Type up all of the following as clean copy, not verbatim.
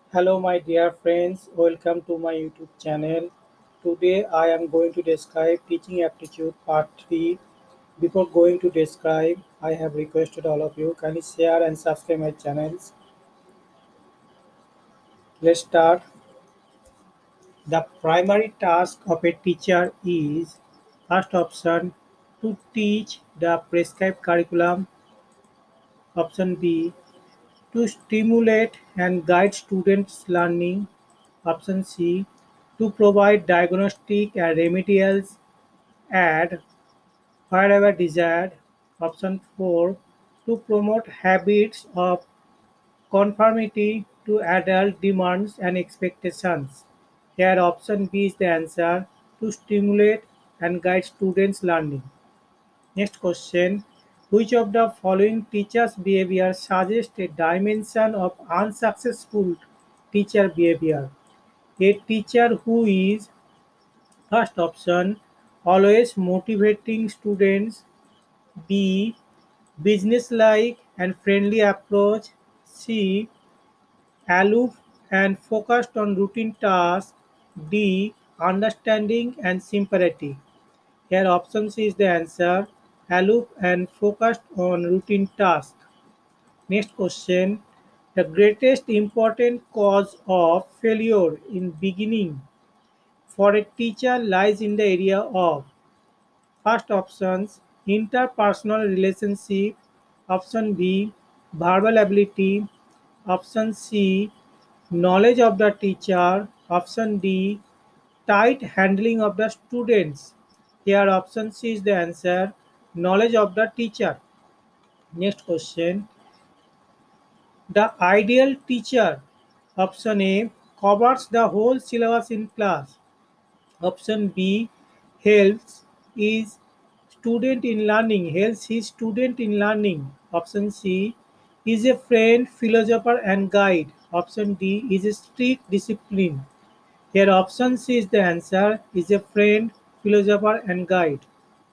Hello, my dear friends. Welcome to my YouTube channel. Today, I am going to describe Teaching Aptitude Part 3. Before going to describe, I have requested all of you kindly share and subscribe my channels. Let's start. The primary task of a teacher is first option to teach the prescribed curriculum. Option B to stimulate and guide students' learning. Option C. To provide diagnostic and remedial aid wherever desired. Option 4. To promote habits of conformity to adult demands and expectations. Here option B is the answer, to stimulate and guide students' learning. Next question. Which of the following teachers' behavior suggests a dimension of unsuccessful teacher behavior? A teacher who is, first option, always motivating students. B. Business-like and friendly approach. C. Aloof and focused on routine tasks. D. Understanding and sympathetic. Here option C is the answer, aloof and focused on routine tasks. Next question. The greatest important cause of failure in beginning for a teacher lies in the area of, first options, interpersonal relationship. Option B, verbal ability. Option C, knowledge of the teacher. Option D, tight handling of the students. Here option C is the answer, knowledge of the teacher. Next question. The ideal teacher. Option A, covers the whole syllabus in class. Option B, helps is student in learning, helps his student in learning. Option C, is a friend, philosopher and guide. Option D, is a strict discipline. Here option C is the answer, is a friend, philosopher and guide.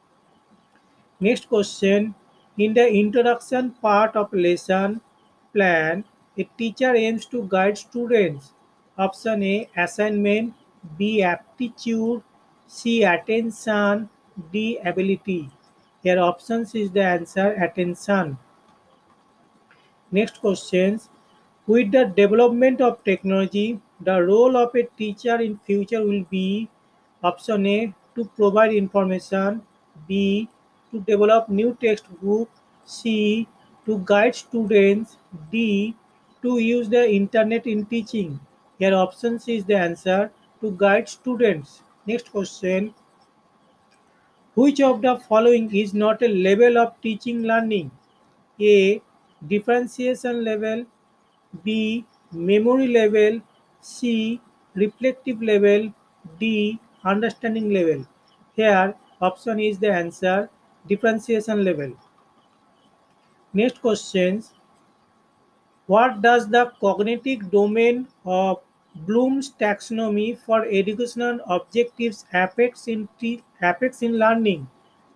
Next question. In the introduction part of lesson plan, a teacher aims to guide students. Option A, assignment. B, aptitude. C, attention. D, ability. Here options is the answer, attention. Next questions. With the development of technology, the role of a teacher in future will be, option A, to provide information. B, to develop new textbook. C, to guide students. D, to use the internet in teaching. Here option C is the answer, to guide students. Next question. Which of the following is not a level of teaching learning? A, differentiation level. B, memory level. C, reflective level. D, understanding level. Here option is the answer, differentiation level. Next questions. What does the cognitive domain of Bloom's taxonomy for educational objectives affects in learning?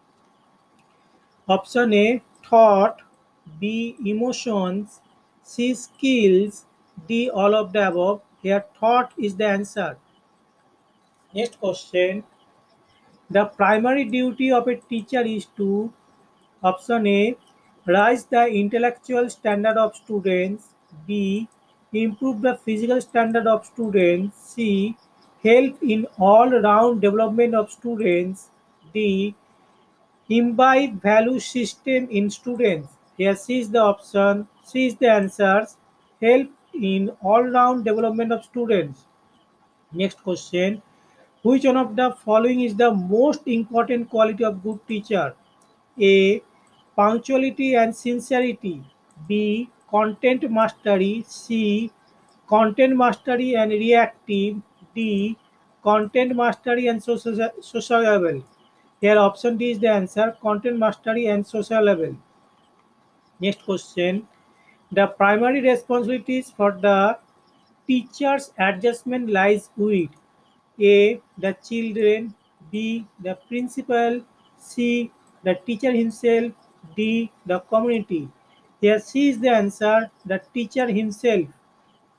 Option A, thought. B, emotions. C, skills. D, all of the above. Here thought is the answer. Next question. The primary duty of a teacher is to, option A, raise the intellectual standard of students. B, improve the physical standard of students. C, help in all-round development of students. D, imbibe value system in students. Here C is the option, C is the answers, help in all-round development of students. Next question. Which one of the following is the most important quality of good teacher? A, punctuality and sincerity. B, content mastery. C, content mastery and reactive. D, content mastery and sociable. Here option D is the answer, content mastery and social level. Next question. The primary responsibilities for the teacher's adjustment lies with A, the children. B, the principal. C, the teacher himself. D, the community. Here C is the answer, the teacher himself.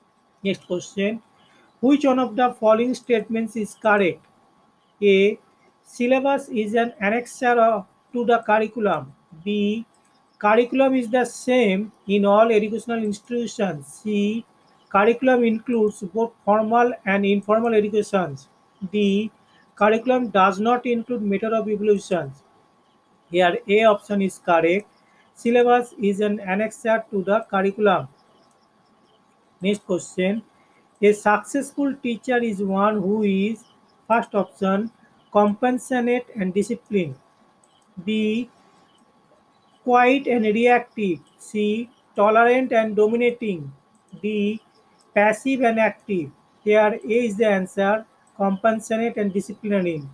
Next question. Which one of the following statements is correct? A. Syllabus is an annexure to the curriculum. B. Curriculum is the same in all educational institutions. C. Curriculum includes both formal and informal educations. D. Curriculum does not include method of evaluation. Here A option is correct. Syllabus is an annexure to the curriculum. Next question. A successful teacher is one who is, first option, compassionate and disciplined. B. Quiet and reactive. C. Tolerant and dominating. D. Passive and active. Here A is the answer. Compassionate and disciplinary.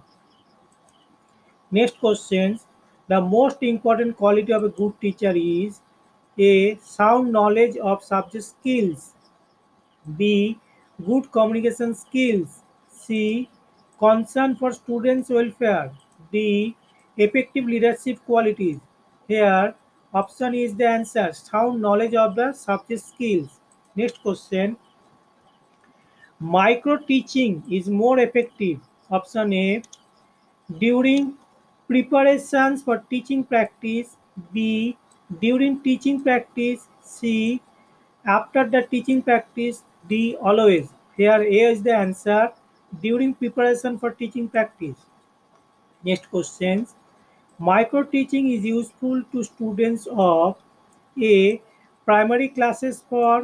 Next questions. The most important quality of a good teacher is A. Sound knowledge of subject skills. B. Good communication skills. C. Concern for students' welfare. D. Effective leadership qualities. Here, option is the answer. Sound knowledge of the subject skills. Next question. Micro teaching is more effective. Option A. During preparations for teaching practice. B. During teaching practice. C. After the teaching practice. D. Always. Here A is the answer. During preparation for teaching practice. Next questions. Micro teaching is useful to students of A. Primary classes for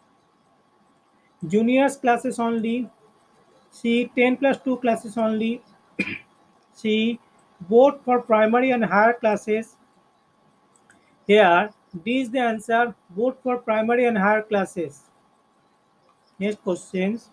juniors classes only. C. 10 plus 2 classes only. C. Both for primary and higher classes. Here D is the answer. Both for primary and higher classes. Next questions.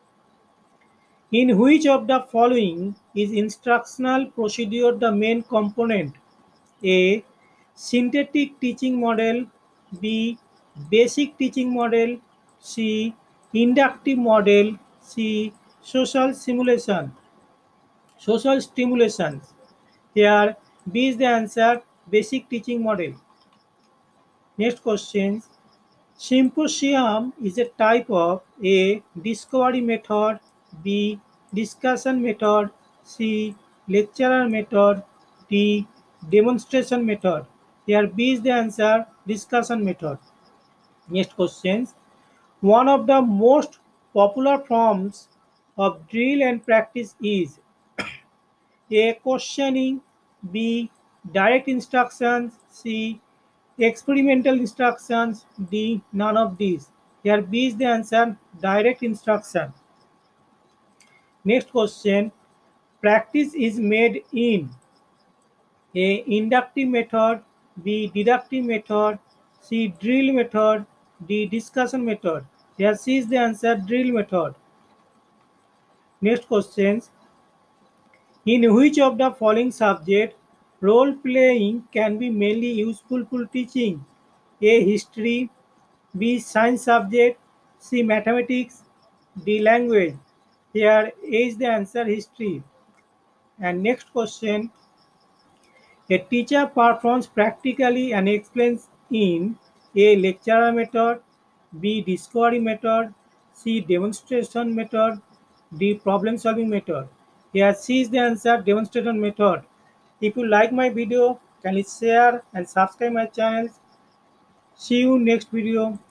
In which of the following is instructional procedure the main component? A. Synthetic teaching model. B. Basic teaching model. C. Inductive model. C. Social simulation. Social stimulations. Here B is the answer. Basic teaching model. Next question. Symposium is a type of A. Discovery method. B. Discussion method. C. Lecturer method. D. Demonstration method. Here B is the answer. Discussion method. Next questions. One of the most popular forms of drill and practice is A. Questioning. B. Direct instructions. C. Experimental instructions. D. None of these. Here B is the answer. Direct instruction. Next question. Practice is made in A. Inductive method. B. Deductive method. C. Drill method. D. Discussion method. Here C is the answer. Drill method. Next questions. In which of the following subject role playing can be mainly useful for teaching? A. History. B. Science subject. C. Mathematics. D. Language. Here A is the answer. History. And next question. A teacher performs practically and explains in A. Lecturer method. B. Discovery method. C. Demonstration method. D. Problem solving method. Here C is the answer. Demonstration method. If you like my video, kindly share and subscribe my channel. See you next video.